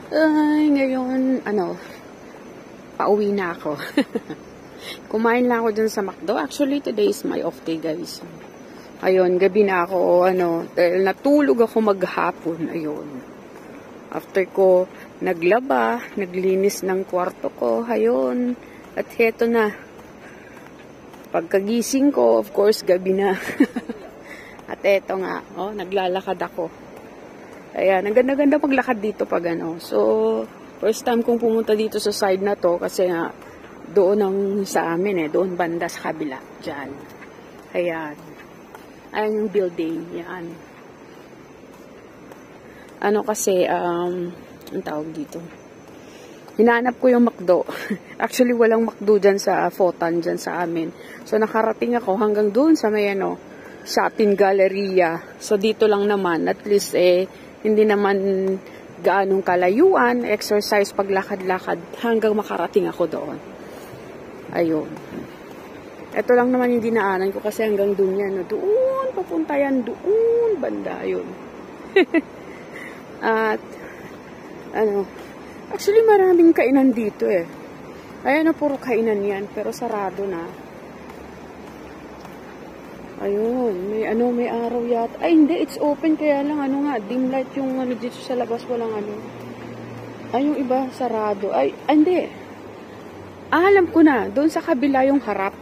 Ay, ngayon, pauwi na ako. Kumain lang ako dun sa McDo. Actually, today is my off day, guys. Ayun, gabi na ako, dahil natulog ako maghapon. Ayun. After ko naglaba, naglinis ng kwarto ko. Ayun. At heto na. Pagkagising ko, of course, gabi na. At eto nga, naglalakad ako. Ayan, ang ganda-ganda maglakad dito pag So, first time kong pumunta dito sa side na to kasi nga, doon ang sa amin doon banda sa kabila. Diyan. Ayan. Ayan yung building. Yan. Kasi, ang tawag dito. Hinahanap ko yung McDo. Actually, walang McDo dyan sa Fotan, dyan sa amin. So, nakarating ako hanggang doon sa may shopping galleria. So, dito lang naman. At least, hindi naman gaanong kalayuan, exercise, paglakad-lakad, hanggang makarating ako doon. Ayun. Ito lang naman yung dinaanan ko kasi hanggang doon yan. Doon, papunta yan, doon, banda, ayun. At, actually maraming kainan dito Ayan na, puro kainan yan, pero sarado na. Ayun, may araw yata. Ay, hindi, it's open, kaya lang, dim light yung, dito sa labas, walang Ay, yung iba, sarado. Ay, hindi. Alam ko na, doon sa kabila yung harap.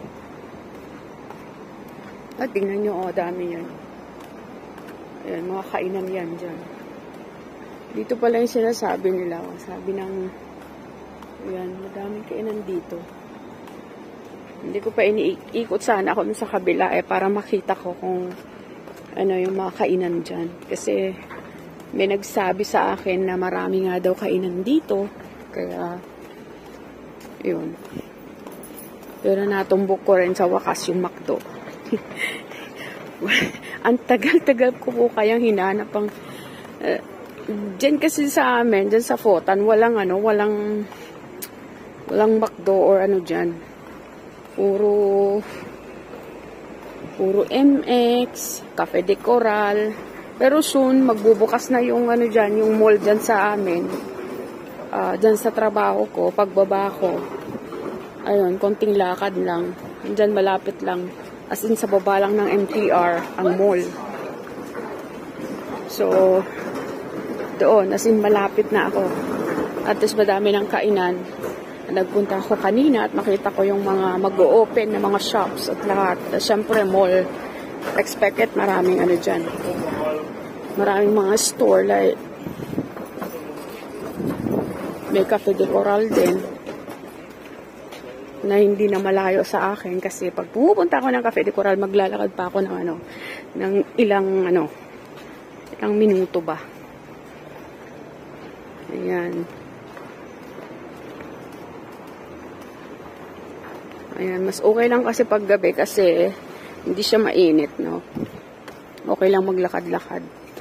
At tingnan nyo, dami yan. Ayan, mga kainan yan dyan. Dito pala yung sinasabi nila. Sabi ng, ayan, madaming kainan dito. Hindi ko pa iniikot sana ako sa kabila para makita ko kung yung mga kainan dyan. Kasi may nagsabi sa akin na marami nga daw kainan dito. Kaya, yun. Pero natumbok ko rin sa wakas yung McDo. Ang tagal-tagal ko po kayang hinanap ang dyan kasi sa amin, dyan sa Fotan, walang McDo or dyan. Puro MX, Cafe de Coral. Pero soon, magbubukas na yung dyan, yung mall dyan sa amin. Dyan sa trabaho ko, pagbaba ko. Ayun, konting lakad lang. Dyan malapit lang. As in, sa baba lang ng MTR, ang mall. So, doon, as in, malapit na ako. At least madami ng kainan. Nagpunta ako kanina at makita ko yung mga mag-o-open na mga shops at lahat. Siyempre, mall. Expected maraming dyan. Maraming mga store like may Cafe de Coral din na hindi na malayo sa akin kasi pag pupunta ako ng Cafe de Coral, maglalakad pa ako ng ilang minuto ba. Ayan. Ayan, mas okay lang kasi pag gabi kasi hindi siya mainit, no? Okay lang maglakad-lakad.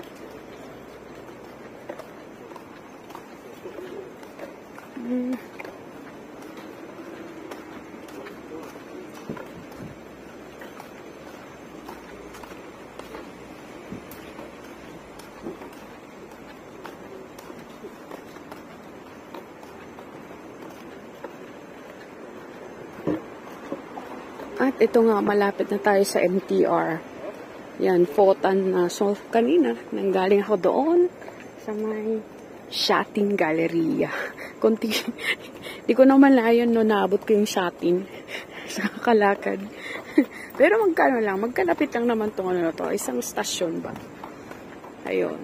At ito nga, malapit na tayo sa MTR. Yan, Fotan na. So, kanina, nanggaling ako doon sa may shopping galleria. Di ko naman layon naabot ko yung shopping sa kalakad. Pero magkano lang, magkalapit lang naman itong to, isang stasyon ba? Ayun.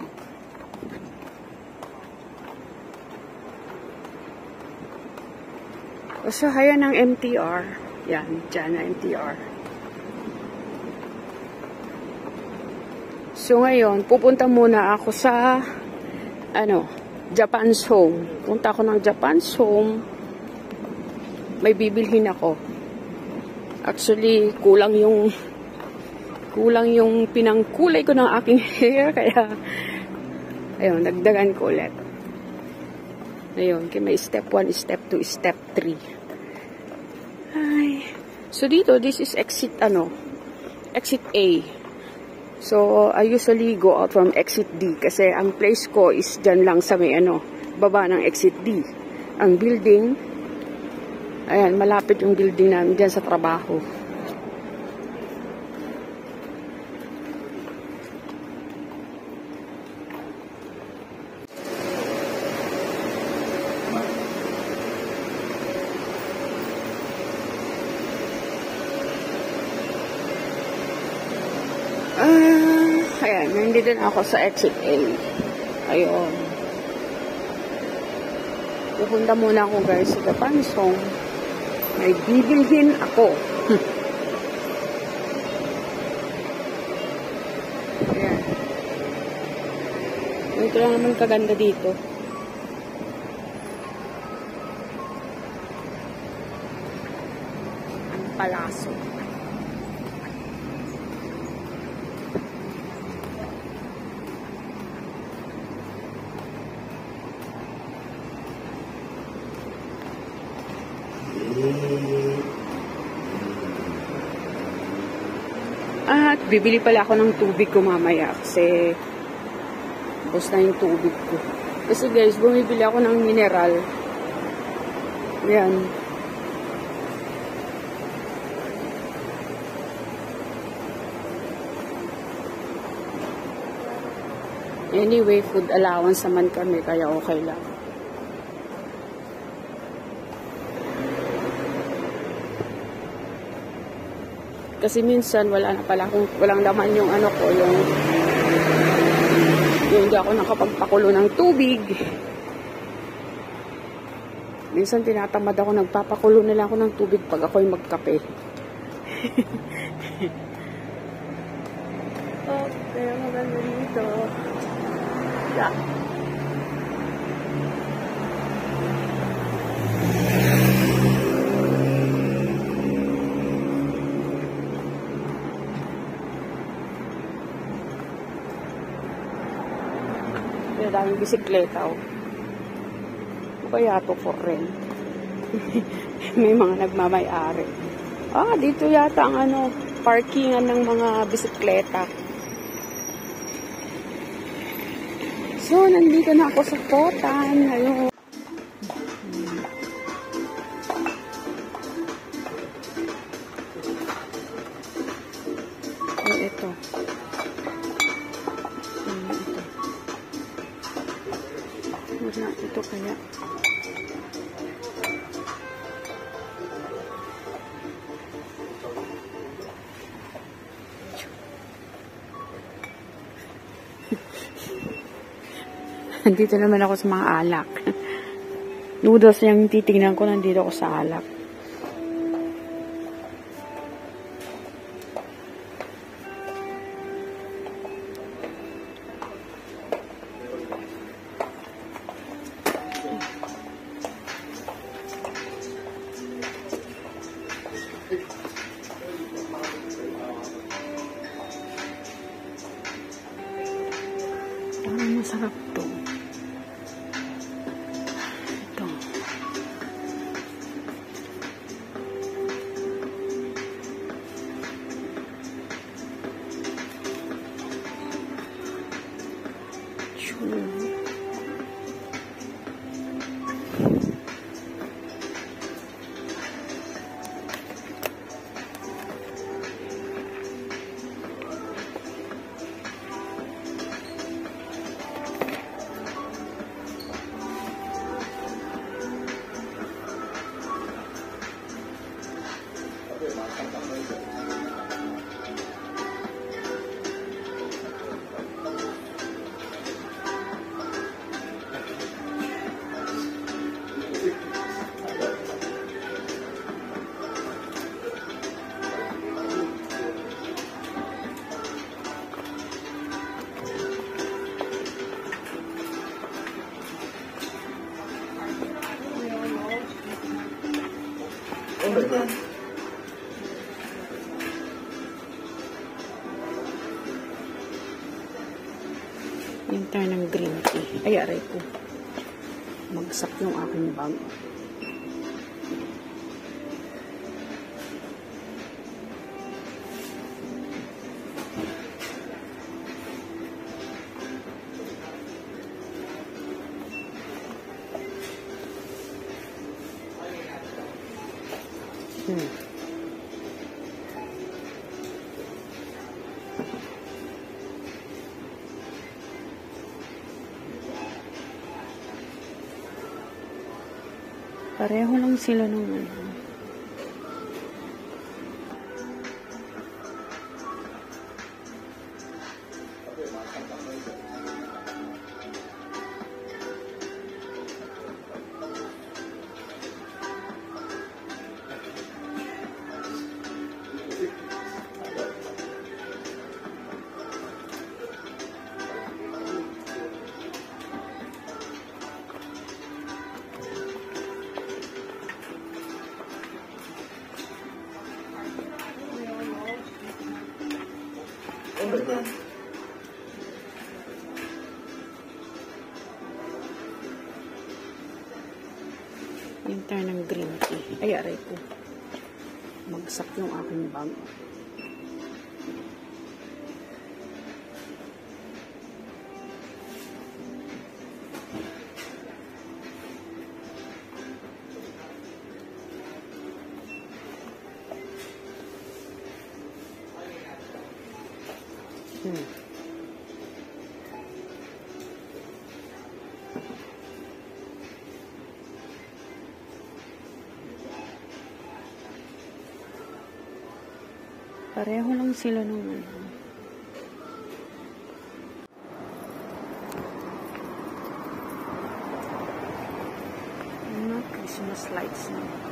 So, ayan ang MTR. Yan, dyan na MTR. So, ngayon, pupunta muna ako sa, Japan's Home. Punta ako ng Japan's Home. May bibilhin ako. Actually, kulang yung pinangkulay ko ng aking hair. Kaya, ayun, dagdagan ko ulit. Ayun, may step 1, step 2, step 3. So, dito, this is exit A. So, I usually go out from exit D kasi ang place ko is dyan lang sa may baba ng exit D. Ang building, ayan, malapit yung building namin dyan sa trabaho. Ayan, nandito na ako sa exit A. Ayun. Pupunta muna ako guys sa Gapansong. May bibilhin ako. Ayan. Ito lang naman kaganda dito. Ang palaso. At bibili pala ako ng tubig ko mamaya kasi ubos na yung tubig ko. Kasi guys, bumibili ako ng mineral. Yan. Anyway, food allowance naman kami kaya okay lang. Kasi minsan wala na pala akong walang laman yung ko, yung hindi ako nakapagpakulo ng tubig. Minsan tinatamad ako, nagpapakulo na lang ako ng tubig pag ako'y magkape. Okay, maganda dito. Yeah. Daming bisikleta. Ano kaya ito for rent? May mga nagmamay-ari. Dito yata ang parkingan ng mga bisikleta. So, nandito na ako sa Kotan. Ayun. Ito. Ito kaya. Nandito naman ako sa mga alak. Noodles yung titingnan ko, nandito ako sa alak. Masarap to. Ito. Yung tayo ng green tea. Ay, aray ko. Magsak yung aking bag. Hmm. Pareho lang sila nung ano. Yung tayo ng green tea. Ay, aray ko. Magsak yung aking bag. Pareho lang sila nung ano. Christmas lights na.